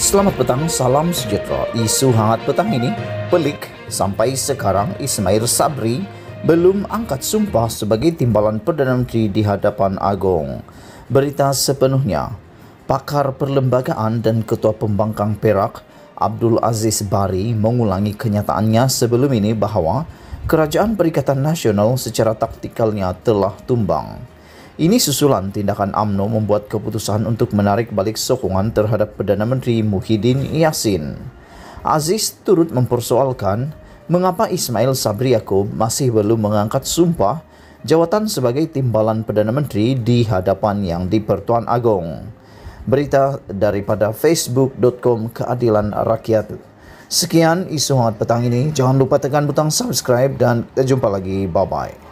Selamat petang, salam sejahtera. Isu hangat petang ini pelik. Sampai sekarang Ismail Sabri belum angkat sumpah sebagai timbalan Perdana Menteri di hadapan Agong. Berita sepenuhnya. Pakar Perlembagaan dan Ketua Pembangkang Perak Abdul Aziz Bari mengulangi kenyataannya sebelum ini bahawa Kerajaan Perikatan Nasional secara taktikalnya telah tumbang. Ini susulan tindakan UMNO membuat keputusan untuk menarik balik sokongan terhadap Perdana Menteri Muhyiddin Yassin. Aziz turut mempersoalkan mengapa Ismail Sabri Yaakob masih belum mengangkat sumpah jawatan sebagai timbalan Perdana Menteri di hadapan Yang di-Pertuan Agong. Berita daripada facebook.com Keadilan Rakyat. Sekian isu hangat petang ini. Jangan lupa tekan butang subscribe dan kita jumpa lagi. Bye-bye.